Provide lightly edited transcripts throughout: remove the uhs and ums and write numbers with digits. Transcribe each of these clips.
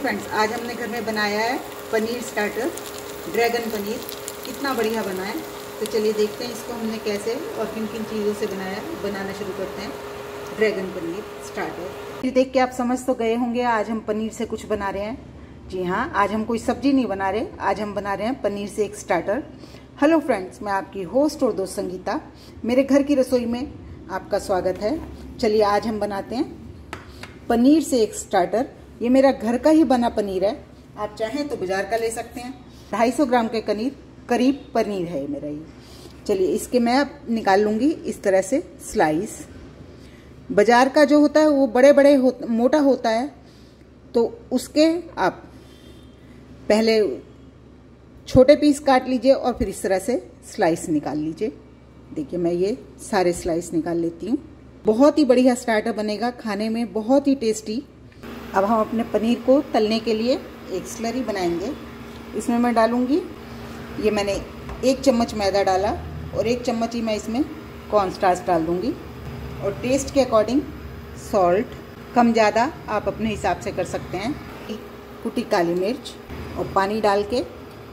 Friends, आज हमने घर में बनाया है पनीर स्टार्टर, ड्रैगन पनीर। कितना बढ़िया बना है। तो चलिए देखते हैं इसको हमने कैसे और किन किन चीज़ों से बनाया है। बनाना शुरू करते हैं ड्रैगन पनीर स्टार्टर। ये देख के आप समझ तो गए होंगे आज हम पनीर से कुछ बना रहे हैं। जी हाँ, आज हम कोई सब्जी नहीं बना रहे, आज हम बना रहे हैं पनीर से एक स्टार्टर। हेलो फ्रेंड्स, मैं आपकी होस्ट और दोस्त संगीता, मेरे घर की रसोई में आपका स्वागत है। चलिए आज हम बनाते हैं पनीर से एक स्टार्टर। ये मेरा घर का ही बना पनीर है, आप चाहें तो बाजार का ले सकते हैं। 250 ग्राम के करीब पनीर है मेरा ये। चलिए इसके मैं अब निकाल लूँगी इस तरह से स्लाइस। बाजार का जो होता है वो बड़े बड़े मोटा होता है, तो उसके आप पहले छोटे पीस काट लीजिए और फिर इस तरह से स्लाइस निकाल लीजिए। देखिए मैं ये सारे स्लाइस निकाल लेती हूँ। बहुत ही बढ़िया स्टार्टर बनेगा, खाने में बहुत ही टेस्टी। अब हम अपने पनीर को तलने के लिए एक स्लरी बनाएंगे। इसमें मैं डालूंगी, ये मैंने 1 चम्मच मैदा डाला और 1 चम्मच ही मैं इसमें कॉर्नस्टार्च डाल दूंगी। और टेस्ट के अकॉर्डिंग सॉल्ट, कम ज़्यादा आप अपने हिसाब से कर सकते हैं। कुटी काली मिर्च और पानी डाल के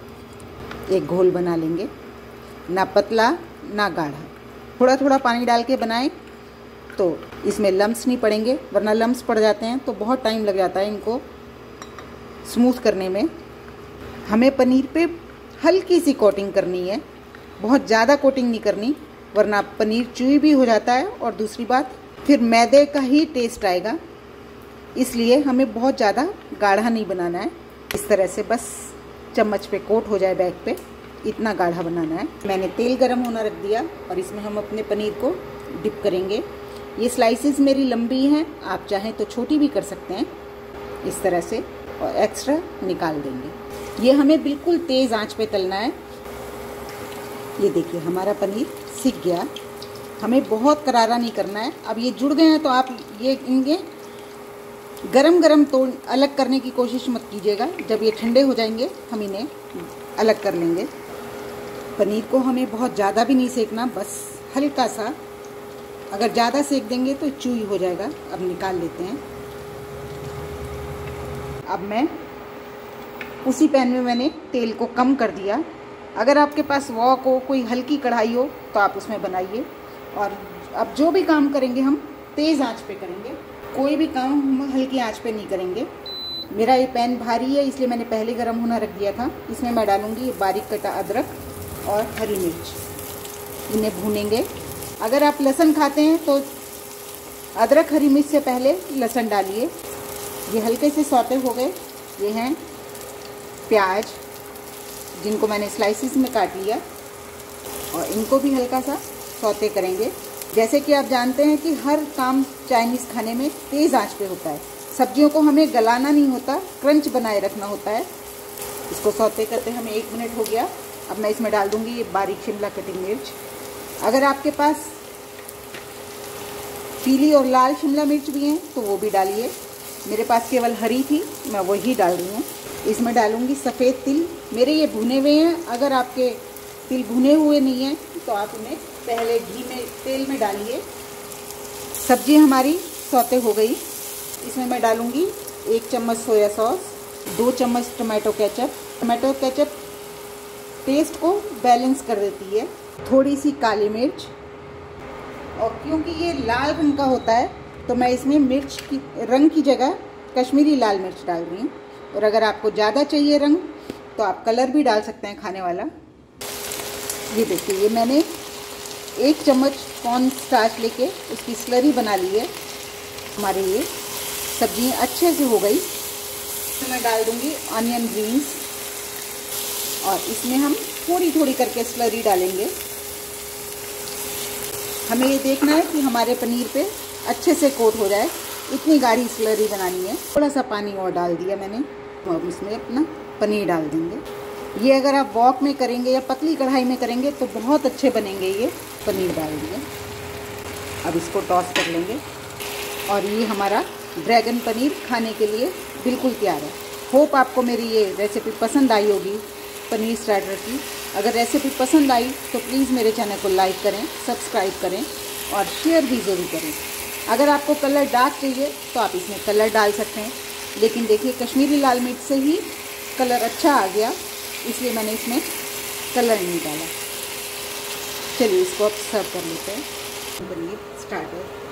एक घोल बना लेंगे, ना पतला ना गाढ़ा। थोड़ा थोड़ा पानी डाल के बनाएं तो इसमें लम्स नहीं पड़ेंगे, वरना लम्स पड़ जाते हैं तो बहुत टाइम लग जाता है इनको स्मूथ करने में। हमें पनीर पे हल्की सी कोटिंग करनी है, बहुत ज़्यादा कोटिंग नहीं करनी, वरना पनीर चूई भी हो जाता है और दूसरी बात फिर मैदे का ही टेस्ट आएगा। इसलिए हमें बहुत ज़्यादा गाढ़ा नहीं बनाना है। इस तरह से बस चम्मच पे कोट हो जाए बैग पे, इतना गाढ़ा बनाना है। मैंने तेल गरम होना रख दिया और इसमें हम अपने पनीर को डिप करेंगे। ये स्लाइसेस मेरी लंबी हैं, आप चाहें तो छोटी भी कर सकते हैं इस तरह से, और एक्स्ट्रा निकाल देंगे। ये हमें बिल्कुल तेज़ आंच पे तलना है। ये देखिए हमारा पनीर सिक गया, हमें बहुत करारा नहीं करना है। अब ये जुड़ गए हैं तो आप ये इनके गरम गरम तोड़ अलग करने की कोशिश मत कीजिएगा। जब ये ठंडे हो जाएंगे हम इन्हें अलग कर लेंगे। पनीर को हमें बहुत ज़्यादा भी नहीं सेकना, बस हल्का सा। अगर ज़्यादा सेक देंगे तो चूई हो जाएगा। अब निकाल लेते हैं। अब मैं उसी पैन में मैंने तेल को कम कर दिया। अगर आपके पास वॉक हो, कोई हल्की कढ़ाई हो तो आप उसमें बनाइए। और अब जो भी काम करेंगे हम तेज़ आंच पे करेंगे, कोई भी काम हम हल्की आंच पे नहीं करेंगे। मेरा ये पैन भारी है इसलिए मैंने पहले गर्म होना रख दिया था। इसमें मैं डालूँगी बारीक कटा अदरक और हरी मिर्च, इन्हें भूनेंगे। अगर आप लहसुन खाते हैं तो अदरक हरी मिर्च से पहले लहसुन डालिए। ये हल्के से सौते हो गए। ये हैं प्याज, जिनको मैंने स्लाइसिस में काट लिया, और इनको भी हल्का सा सौते करेंगे। जैसे कि आप जानते हैं कि हर काम चाइनीज़ खाने में तेज़ आंच पे होता है। सब्जियों को हमें गलाना नहीं होता, क्रंच बनाए रखना होता है। इसको सौते करते हमें 1 मिनट हो गया। अब मैं इसमें डाल दूँगी ये बारीक शिमला कटी मिर्च। अगर आपके पास पीली और लाल शिमला मिर्च भी हैं तो वो भी डालिए। मेरे पास केवल हरी थी, मैं वही डाल रही हूँ। इसमें डालूँगी सफ़ेद तिल। मेरे ये भुने हुए हैं, अगर आपके तिल भुने हुए नहीं हैं तो आप उन्हें पहले घी में तेल में डालिए। सब्जी हमारी सौते हो गई। इसमें मैं डालूँगी 1 चम्मच सोया सॉस, 2 चम्मच tomato ketchup. Tomato ketchup taste को बैलेंस कर देती है। थोड़ी सी काली मिर्च, और क्योंकि ये लाल रंग का होता है तो मैं इसमें मिर्च की रंग की जगह कश्मीरी लाल मिर्च डाल रही हूँ। और अगर आपको ज़्यादा चाहिए रंग तो आप कलर भी डाल सकते हैं खाने वाला। ये देखिए ये मैंने 1 चम्मच कॉर्न स्टार्च लेके उसकी स्लरी बना ली है। हमारे ये सब्जियाँ अच्छे से हो गई। तो मैं डाल दूँगी ऑनियन ग्रीन्स, और इसमें हम थोड़ी थोड़ी करके स्लरी डालेंगे। हमें ये देखना है कि हमारे पनीर पे अच्छे से कोट हो जाए, इतनी गाढ़ी स्लरी बनानी है। थोड़ा सा पानी और डाल दिया मैंने, तो अब इसमें अपना पनीर डाल देंगे। ये अगर आप वॉक में करेंगे या पतली कढ़ाई में करेंगे तो बहुत अच्छे बनेंगे। ये पनीर डाल दिए। अब इसको टॉस कर लेंगे और ये हमारा ड्रैगन पनीर खाने के लिए बिल्कुल तैयार है। होप आपको मेरी ये रेसिपी पसंद आई होगी पनीर स्टार्टर की। अगर रेसिपी पसंद आई तो प्लीज़ मेरे चैनल को लाइक करें, सब्सक्राइब करें और शेयर भी ज़रूर करें। अगर आपको कलर डार्क चाहिए तो आप इसमें कलर डाल सकते हैं, लेकिन देखिए कश्मीरी लाल मिर्च से ही कलर अच्छा आ गया, इसलिए मैंने इसमें कलर नहीं डाला। चलिए इसको अब सर्व कर लेते हैं। पनीर स्टार्टर